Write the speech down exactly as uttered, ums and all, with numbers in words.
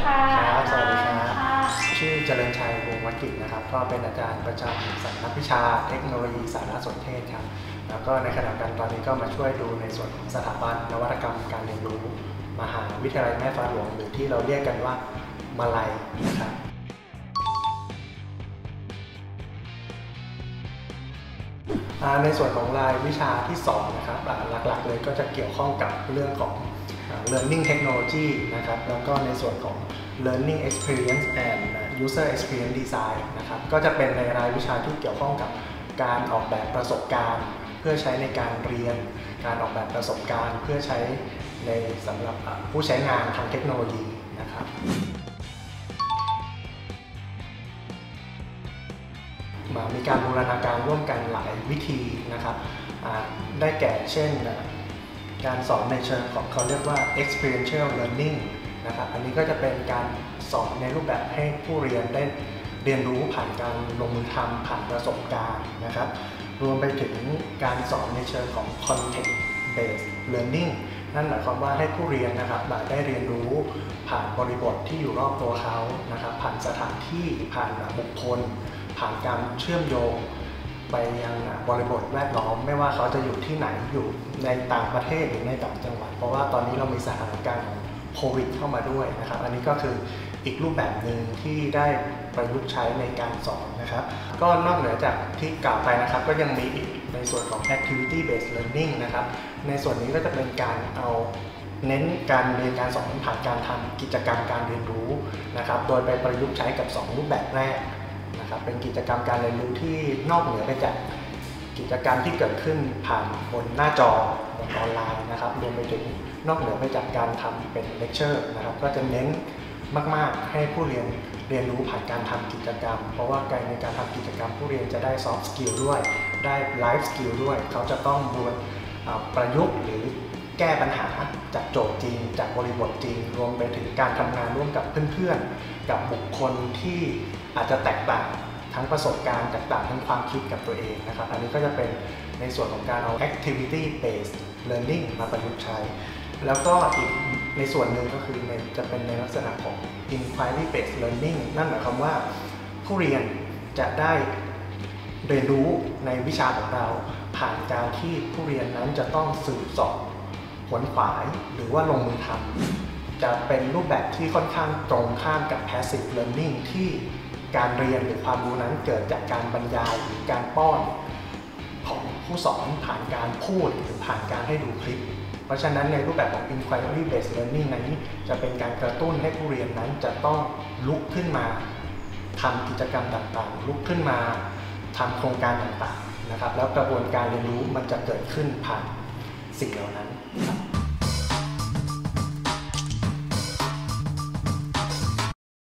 ค่ะครับสวัสดีครับชื่อเจริญชัยวงศ์วกิจนะครับก็เป็นอาจารย์ประจำสำนักวิชาเทคโนโลยีสารสนเทศครับแล้วก็ในขณะกันตอนนี้ก็มาช่วยดูในส่วนของสถาบันนวัตกรรมการเรียนรู้มหาวิทยาลัยแม่ฟ้าหลวงหรือที่เราเรียกกันว่ามาลัยนะครับในส่วนของรายวิชาที่สองนะครับหลักๆเลยก็จะเกี่ยวข้องกับเรื่องของ learning technology นะครับแล้วก็ในส่วนของ learning experience and user experience design นะครับก็จะเป็นในรายวิชาที่เกี่ยวข้องกับการออกแบบประสบการณ์เพื่อใช้ในการเรียนการออกแบบประสบการณ์เพื่อใช้ในสำหรับผู้ใช้งานทางเทคโนโลยีนะครับมีการบูรณาการร่วมกันหลายวิธีนะครับได้แก่เช่นการสอนในเชิงของเขาเรียกว่า experiential learning นะครับอันนี้ก็จะเป็นการสอนในรูปแบบให้ผู้เรียนได้เรียนรู้ผ่านการลงมือทำผ่านประสบการณ์นะครับรวมไปถึงการสอนในเชิงของ context based learning นั่นหมายความว่าให้ผู้เรียนนะครับได้เรียนรู้ผ่านบริบทที่อยู่รอบตัวเขานะครับผ่านสถานที่ผ่านบุคคลผ่านการเชื่อมโยงไปยังบริบทแวดล้อมไม่ว่าเขาจะอยู่ที่ไหนอยู่ในต่างประเทศหรือในต่างจังหวัดเพราะว่าตอนนี้เรามีสถานการณ์ของโควิดเข้ามาด้วยนะครับอันนี้ก็คืออีกรูปแบบหนึ่งที่ได้ประยุกต์ใช้ในการสอนนะครับก็นอกเหนือจากที่กล่าวไปนะครับก็ยังมีอีกในส่วนของ activity based learning นะครับในส่วนนี้ก็จะเป็นการเอาเน้นการเรียนการสอนผ่านการทำกิจกรรมการเรียนรู้นะครับโดยไปประยุกต์ใช้กับสองรูปแบบแรกนะครับเป็นกิจกรรมการเรียนรู้ที่นอกเหนือไปจากกิจกรรมที่เกิดขึ้นผ่านบนหน้าจอบนออนไลน์นะครับรวมไปถึงนอกเหนือไปจากการทำเป็นเลคเชอร์นะครับก็จะเน้นมากๆให้ผู้เรียนเรียนรู้ผ่านการทำกิจกรรมเพราะว่าการในการทำกิจกรรมผู้เรียนจะได้ซอฟต์สกิลด้วยได้ไลฟ์สกิลด้วยเขาจะต้องประยุกต์หรือแก้ปัญหาจากโจทย์จริงจากบริบทจริงรวมไปถึงการทำงานร่วมกับเพื่อนๆกับบุคคลที่อาจจะแตกต่างทั้งประสบการณ์แตกต่างทั้งความคิดกับตัวเองนะครับอันนี้ก็จะเป็นในส่วนของการเอา activity based learning มาประยุกต์ใช้แล้วก็อีกในส่วนหนึ่งก็คือจะเป็นในลักษณะของ inquiry based learning นั่นหมายความว่าผู้เรียนจะได้เรียนรู้ในวิชาของเราผ่านการที่ผู้เรียนนั้นจะต้องสืบเสาะขวนขวายหรือว่าลงมือทำจะเป็นรูปแบบที่ค่อนข้างตรงข้ามกับ passive learning ที่การเรียนหรือความรู้นั้นเกิดจากการบรรยายหรือการป้อนของผู้สอนผ่านการพูดหรือผ่านการให้ดูคลิปเพราะฉะนั้นในรูปแบบของ inquiry based learning นั้นจะเป็นการกระตุ้นให้ผู้เรียนนั้นจะต้องลุกขึ้นมาทำกิจกรรมต่างๆลุกขึ้นมาทำโครงการต่างๆนะครับแล้วกระบวนการเรียนรู้มันจะเกิดขึ้นผ่านสิ่งเหล่านั้นครับ